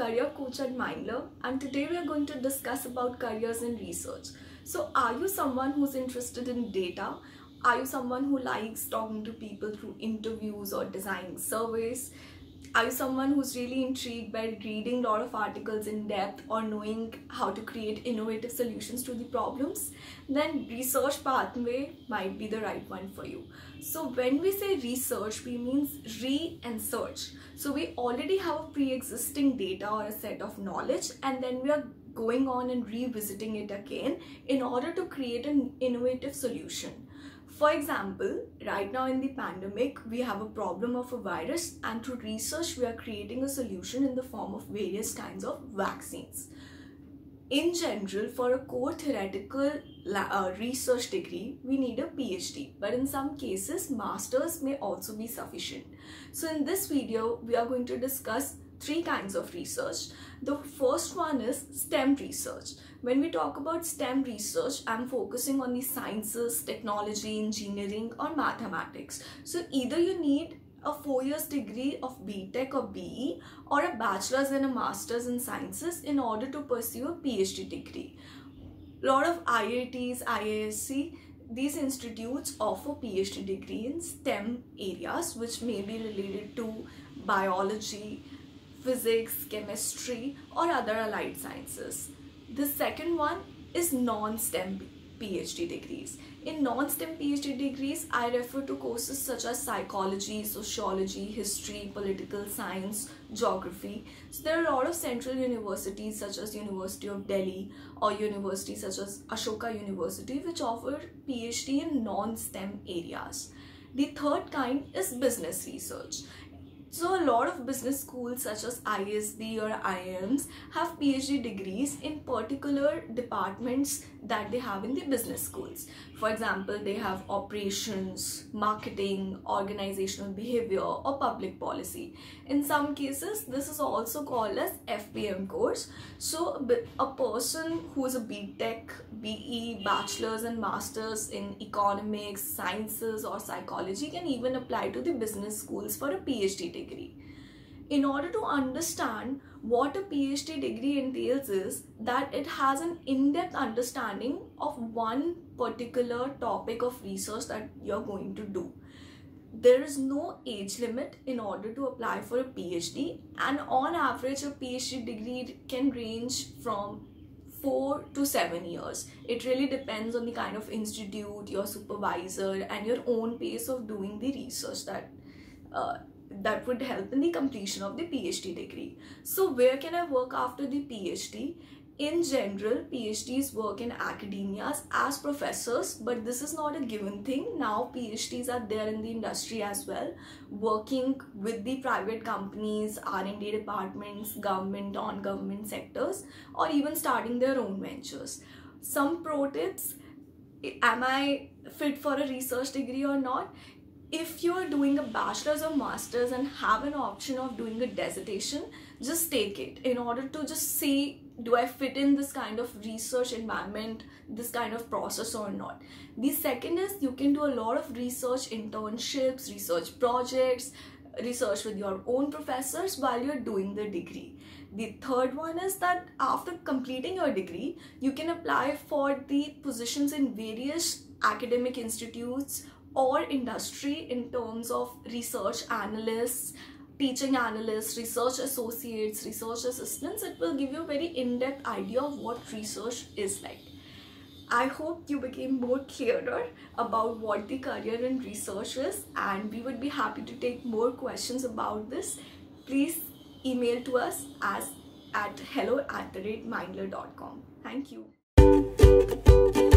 career coach at Mindler, and today we are going to discuss about careers in research. So are you someone who's interested in data? Are you someone who likes talking to people through interviews or designing surveys? Are you someone who's really intrigued by reading a lot of articles in depth or knowing how to create innovative solutions to the problems? Then research pathway might be the right one for you. So when we say research, we mean re and search. So we already have a pre-existing data or a set of knowledge, and then we are going on and revisiting it again in order to create an innovative solution. For example, right now in the pandemic, we have a problem of a virus, and through research, we are creating a solution in the form of various kinds of vaccines. In general, for a core theoretical research degree, we need a PhD, but in some cases, masters may also be sufficient. So in this video, we are going to discuss three kinds of research. The first one is STEM research. When we talk about STEM research, I'm focusing on the sciences, technology, engineering, or mathematics. So either you need a 4 years degree of BTech or BE, or a bachelor's and a master's in sciences in order to pursue a PhD degree. A lot of IITs, IISc, these institutes offer PhD degree in STEM areas, which may be related to biology, physics, chemistry, or other allied sciences. The second one is non-STEM PhD degrees. In non-STEM PhD degrees, I refer to courses such as psychology, sociology, history, political science, geography. So there are a lot of central universities such as University of Delhi or universities such as Ashoka University, which offer PhD in non-STEM areas. The third kind is business research. So a lot of business schools such as ISB or IIMs have PhD degrees in particular departments that they have in the business schools. For example, they have operations, marketing, organizational behavior, or public policy. In some cases, this is also called as FPM course. So a person who is a BTech, BE, bachelor's and master's in economics, sciences, or psychology can even apply to the business schools for a PhD degree. In order to understand what a PhD degree entails is that it has an in-depth understanding of one particular topic of research that you're going to do. There is no age limit in order to apply for a PhD, and on average a PhD degree can range from 4 to 7 years. It really depends on the kind of institute, your supervisor, and your own pace of doing the research that would help in the completion of the PhD degree. So where can I work after the PhD? In general, PhDs work in academia as professors, but this is not a given thing. Now PhDs are there in the industry as well, working with the private companies, R&D departments, government, non-government sectors, or even starting their own ventures. Some pro tips: am I fit for a research degree or not? If you are doing a bachelor's or master's and have an option of doing a dissertation, just take it in order to just see, do I fit in this kind of research environment, this kind of process or not. The second is you can do a lot of research internships, research projects, research with your own professors while you're doing the degree. The third one is that after completing your degree, you can apply for the positions in various academic institutes or industry in terms of research analysts, teaching analysts, research associates, research assistants. It will give you a very in-depth idea of what research is like. I hope you became more clearer about what the career in research is, and we would be happy to take more questions about this. Please email to us at hello@mindler.com. Thank you.